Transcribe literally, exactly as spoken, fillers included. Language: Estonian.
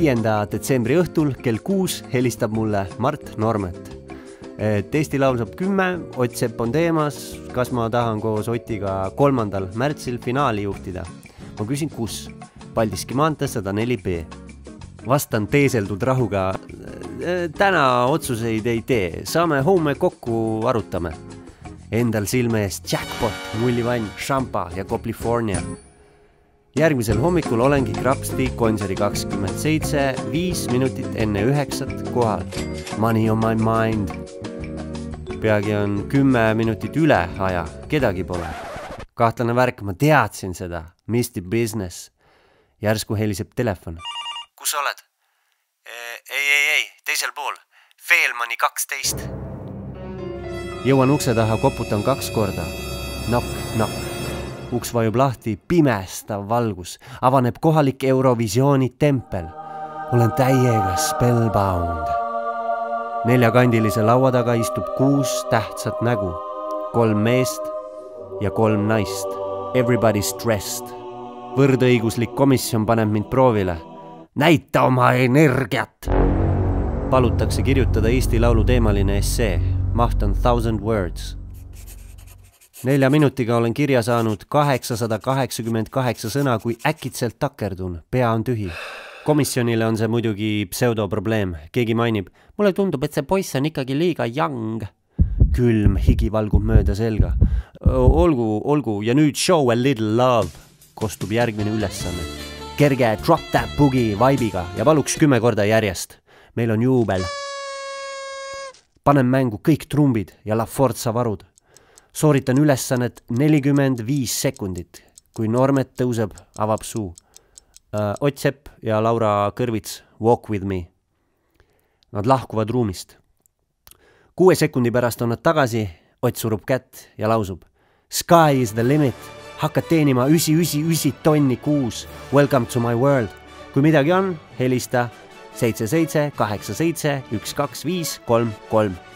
viienda detsembri õhtul kell kuus helistab mulle Mart Normet. Et Eesti Laul saab kümme, Ott Sepp on teemas, kas ma tahan koos Otiga kolmandal märtsil finaali juhtida. Ma küsin, kus? Paldiski maantee sada neli B. Vastan teeseldud rahuga, täna otsuseid ei tee, saame homme kokku arutame. Endal silme ees jackpot, mullivann, šampa ja Coplifornia. Järgmisel hommikul olengi Krapsti kontseri kakskümmend seitse, viis minutit enne üheksat kohal. Money on my mind. Peagi on kümme minutit üle aja, kedagi pole. Kahtlane värk, ma teadsin seda. Misti business. Järsku heliseb telefon. Kus oled? Ei, ei, ei, teisel pool. Feelmani kaksteist. Jõuan ukse taha, koputan kaks korda. Knock, knock. Uks vajub lahti, pimestav valgus. Avaneb kohalik Eurovisiooni tempel. Olen täiega spellbound. Neljakandilise laua taga istub kuus tähtsat nägu. Kolm meest ja kolm naist. Everybody's dressed. Võrdõiguslik komisjon paneb mind proovile. Näita oma energiat! Palutakse kirjutada Eesti Laulu teemaline essee. Maht on thousand words. Nelja minutiga olen kirja saanud kaheksasada kaheksakümmend kaheksa sõna, kui äkitselt takerdun. Pea on tühi. Komisjonile on see muidugi pseudoprobleem. Keegi mainib, mulle tundub, et see poiss on ikkagi liiga young. Külm higi valgub mööda selga. Olgu, olgu, ja nüüd show a little love. Kostub järgmine ülesanne. Kerge drop that boogie vaibiga ja paluks kümme korda järjest. Meil on juubel. Panen mängu kõik trumbid ja La Forza varud. Sooritan ülesannet nelikümmend viis sekundit. Kui Normet tõuseb, avab suu. Ott Sepp ja Laura Kõrvits, walk with me. Nad lahkuvad ruumist. Kuue sekundi pärast on nad tagasi, Ott surub kätt ja lausub. Sky is the limit. Hakkad teenima üsi, üsi, üsi tonni kuus. Welcome to my world. Kui midagi on, helista seitse seitse kaheksa seitse üks kaks viis kolm kolm.